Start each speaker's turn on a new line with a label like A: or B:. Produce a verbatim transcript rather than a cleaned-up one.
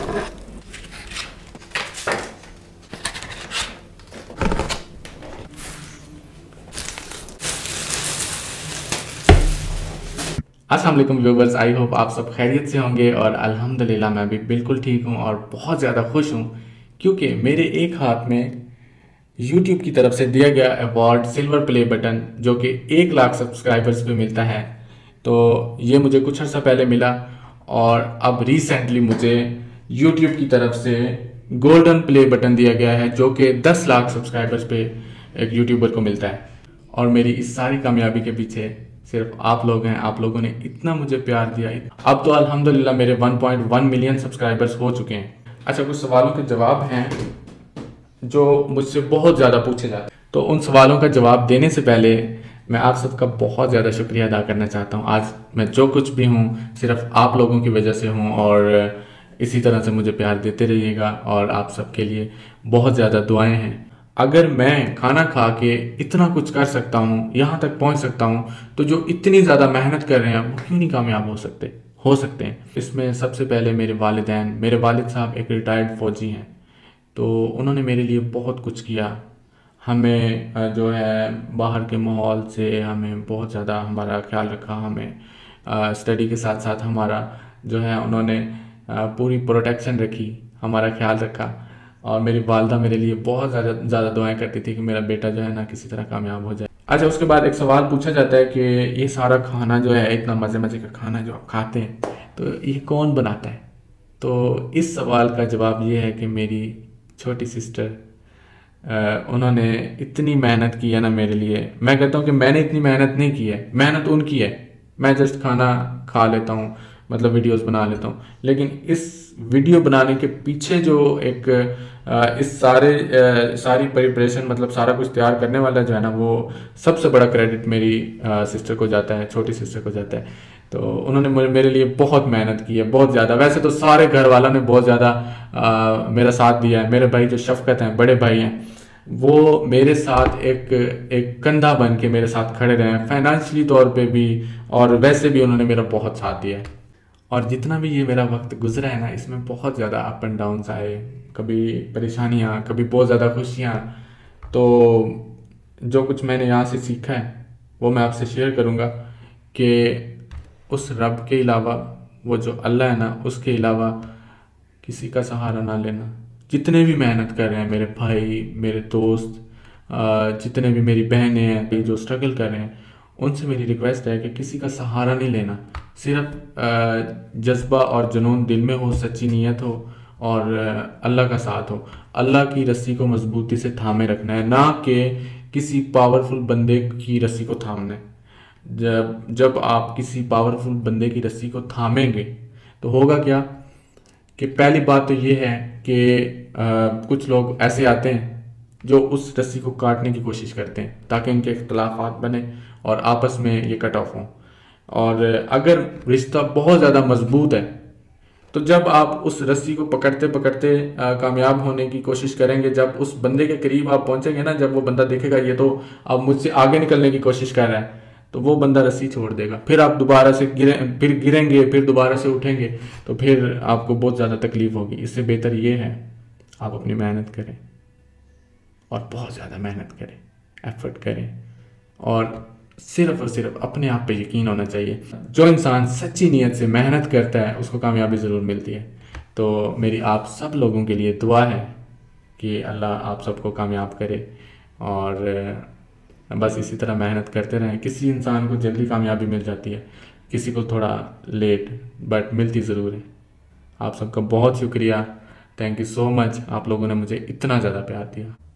A: अस्सलाम वालेकुम viewers, I hope आप सब खैरियत से होंगे और अल्हम्दुलिल्लाह मैं भी बिल्कुल ठीक हूँ और बहुत ज़्यादा खुश हूँ क्योंकि मेरे एक हाथ में YouTube की तरफ से दिया गया अवार्ड सिल्वर प्ले बटन जो कि एक लाख सब्सक्राइबर्स पे मिलता है। तो ये मुझे कुछ अर्सा पहले मिला और अब रिसेंटली मुझे YouTube की तरफ से गोल्डन प्ले बटन दिया गया है जो कि दस लाख सब्सक्राइबर्स पे एक यूट्यूबर को मिलता है। और मेरी इस सारी कामयाबी के पीछे सिर्फ आप लोग हैं। आप लोगों ने इतना मुझे प्यार दिया। अब तो अल्हम्दुलिल्लाह मेरे one point one million subscribers हो चुके हैं। अच्छा, कुछ सवालों के जवाब हैं जो मुझसे बहुत ज़्यादा पूछे जाते हैं, तो उन सवालों का जवाब देने से पहले मैं आप सबका बहुत ज़्यादा शुक्रिया अदा करना चाहता हूँ। आज मैं जो कुछ भी हूँ सिर्फ आप लोगों की वजह से हूँ और इसी तरह से मुझे प्यार देते रहिएगा और आप सबके लिए बहुत ज़्यादा दुआएं हैं। अगर मैं खाना खा के इतना कुछ कर सकता हूँ, यहाँ तक पहुँच सकता हूँ, तो जो इतनी ज़्यादा मेहनत कर रहे हैं वो क्यों नहीं कामयाब हो सकते हो सकते हैं। इसमें सबसे पहले मेरे वालिदैन, मेरे वालिद साहब एक रिटायर्ड फ़ौजी हैं, तो उन्होंने मेरे लिए बहुत कुछ किया। हमें जो है बाहर के माहौल से हमें बहुत ज़्यादा हमारा ख्याल रखा। हमें स्टडी के साथ साथ हमारा जो है उन्होंने पूरी प्रोटेक्शन रखी, हमारा ख्याल रखा। और मेरी वालदा मेरे लिए बहुत ज़्यादा ज़्यादा दुआएं करती थी कि मेरा बेटा जो है ना किसी तरह कामयाब हो जाए। अच्छा, उसके बाद एक सवाल पूछा जाता है कि ये सारा खाना जो है, इतना मज़े मज़े का खाना जो आप खाते हैं, तो ये कौन बनाता है? तो इस सवाल का जवाब ये है कि मेरी छोटी सिस्टर, उन्होंने इतनी मेहनत की है ना मेरे लिए। मैं कहता हूँ कि मैंने इतनी मेहनत नहीं की है, मेहनत उनकी है। मैं जस्ट खाना खा लेता हूँ, मतलब वीडियोस बना लेता हूँ, लेकिन इस वीडियो बनाने के पीछे जो एक इस सारे सारी प्रिपरेशन, मतलब सारा कुछ तैयार करने वाला जो है ना, वो सबसे बड़ा क्रेडिट मेरी सिस्टर को जाता है, छोटी सिस्टर को जाता है। तो उन्होंने मेरे लिए बहुत मेहनत की है, बहुत ज़्यादा। वैसे तो सारे घर वालों ने बहुत ज़्यादा मेरा साथ दिया है। मेरे भाई जो शफकत हैं, बड़े भाई हैं, वो मेरे साथ एक एक कंधा बन के मेरे साथ खड़े रहे हैं, फाइनेंशियली तौर पे भी और वैसे भी उन्होंने मेरा बहुत साथ दिया है। और जितना भी ये मेरा वक्त गुजरा है ना, इसमें बहुत ज़्यादा अप एंड डाउन्स आए, कभी परेशानियाँ, कभी बहुत ज़्यादा खुशियाँ। तो जो कुछ मैंने यहाँ से सीखा है वो मैं आपसे शेयर करूँगा कि उस रब के अलावा, वो जो अल्लाह है ना, उसके अलावा किसी का सहारा ना लेना। जितने भी मेहनत कर रहे हैं मेरे भाई, मेरे दोस्त, जितने भी मेरी बहनें हैं जो स्ट्रगल कर रहे हैं, उनसे मेरी रिक्वेस्ट है कि किसी का सहारा नहीं लेना। सिर्फ जज्बा और जुनून दिल में हो, सच्ची नीयत हो और अल्लाह का साथ हो। अल्लाह की रस्सी को मजबूती से थामे रखना है, ना कि किसी पावरफुल बंदे की रस्सी को थामना है। जब जब आप किसी पावरफुल बंदे की रस्सी को थामेंगे तो होगा क्या कि पहली बात तो ये है कि कुछ लोग ऐसे आते हैं जो उस रस्सी को काटने की कोशिश करते हैं ताकि उनके इख्तलाफात बने और आपस में ये कट ऑफ हों। और अगर रिश्ता बहुत ज़्यादा मजबूत है तो जब आप उस रस्सी को पकड़ते पकड़ते कामयाब होने की कोशिश करेंगे, जब उस बंदे के करीब आप पहुंचेंगे ना, जब वो बंदा देखेगा ये तो अब मुझसे आगे निकलने की कोशिश कर रहा है, तो वो बंदा रस्सी छोड़ देगा। फिर आप दोबारा से गिरे फिर गिरेंगे फिर दोबारा से उठेंगे, तो फिर आपको बहुत ज़्यादा तकलीफ होगी। इससे बेहतर ये है आप अपनी मेहनत करें और बहुत ज़्यादा मेहनत करें, एफर्ट करें और सिर्फ और सिर्फ अपने आप पे यकीन होना चाहिए। जो इंसान सच्ची नीयत से मेहनत करता है उसको कामयाबी ज़रूर मिलती है। तो मेरी आप सब लोगों के लिए दुआ है कि अल्लाह आप सबको कामयाब करे और बस इसी तरह मेहनत करते रहें। किसी इंसान को जल्दी कामयाबी मिल जाती है, किसी को थोड़ा लेट, बट मिलती ज़रूर है। आप सबका बहुत शुक्रिया, थैंक यू सो मच। आप लोगों ने मुझे इतना ज़्यादा प्यार दिया।